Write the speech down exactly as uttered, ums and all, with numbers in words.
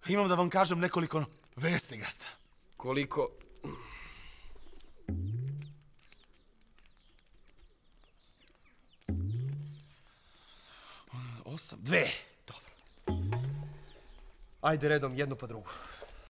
Imam da vam kažem nekoliko vesti, gasta. Koliko? Osam, dve. Dobro. Ajde redom, jednu pa drugu.